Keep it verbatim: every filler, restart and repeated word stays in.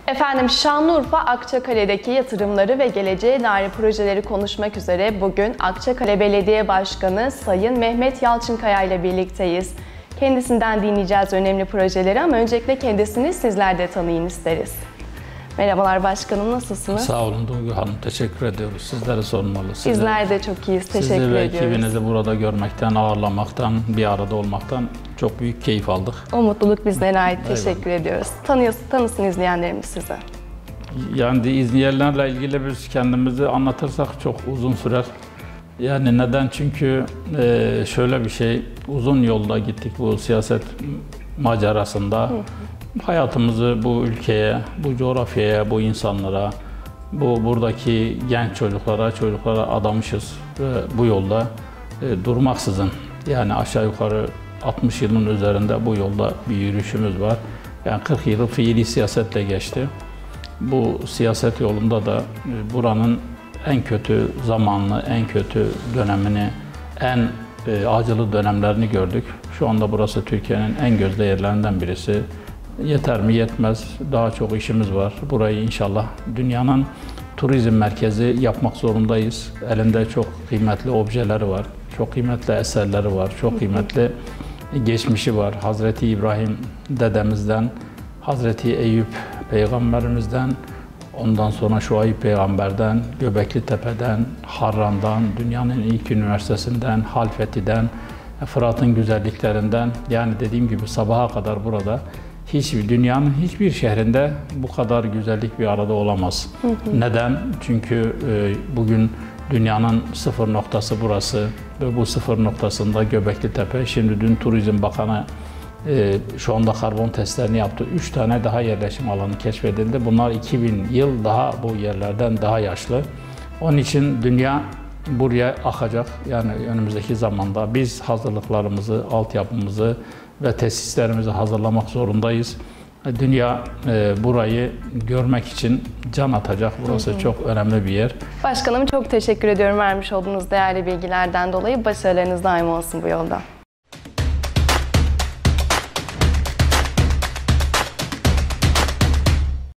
Efendim Şanlıurfa Akçakale'deki yatırımları ve geleceğe dair projeleri konuşmak üzere bugün Akçakale Belediye Başkanı Sayın Mehmet Yalçınkaya ile birlikteyiz. Kendisinden dinleyeceğiz önemli projeleri ama öncelikle kendisini sizler de tanıyın isteriz. Merhabalar başkanım, nasılsınız? Sağ olun Duygu Hanım, teşekkür ediyoruz. Sizlere sormalı. Sizler, Bizler de çok iyiyiz, teşekkür sizi ve ediyoruz. ekibinizi burada görmekten, ağırlamaktan, bir arada olmaktan çok büyük keyif aldık. O mutluluk bizlere ait, Eyvallah. teşekkür ediyoruz. Tanıyorsun, tanısın izleyenlerimiz sizi. Yani izleyenlerle ilgili biz kendimizi anlatırsak çok uzun sürer. Yani neden? Çünkü şöyle bir şey, uzun yolda gittik bu siyaset macerasında. Hı hı. Hayatımızı bu ülkeye, bu coğrafyaya, bu insanlara, bu buradaki genç çocuklara, çocuklara adamışız ve bu yolda e, durmaksızın, yani aşağı yukarı altmış yılın üzerinde bu yolda bir yürüyüşümüz var. Yani kırk yılı fiili siyasetle geçti. Bu siyaset yolunda da e, buranın en kötü zamanını, en kötü dönemini, en e, acılı dönemlerini gördük. Şu anda burası Türkiye'nin en gözde yerlerinden birisi. Yeter mi? Yetmez. Daha çok işimiz var. Burayı inşallah dünyanın turizm merkezi yapmak zorundayız. Elinde çok kıymetli objeleri var. Çok kıymetli eserleri var. Çok kıymetli geçmişi var. Hazreti İbrahim dedemizden, Hazreti Eyüp peygamberimizden, ondan sonra Şuayb peygamberden, Göbekli Tepe'den, Harran'dan, dünyanın ilk üniversitesinden, Halfeti'den, Fırat'ın güzelliklerinden, yani dediğim gibi sabaha kadar burada hiçbir dünyanın hiçbir şehrinde bu kadar güzellik bir arada olamaz. Hı hı. Neden? Çünkü e, bugün dünyanın sıfır noktası burası ve bu sıfır noktasında Göbekli Tepe. Şimdi dün Turizm Bakanı e, şu anda karbon testlerini yaptı. Üç tane daha yerleşim alanı keşfedildi. Bunlar iki bin yıl daha bu yerlerden daha yaşlı. Onun için dünya buraya akacak. Yani önümüzdeki zamanda biz hazırlıklarımızı, altyapımızı ve tesislerimizi hazırlamak zorundayız. Dünya e, burayı görmek için can atacak. Burası hı hı. çok önemli bir yer. Başkanım çok teşekkür ediyorum vermiş olduğunuz değerli bilgilerden dolayı. Başarılarınız daim olsun bu yolda.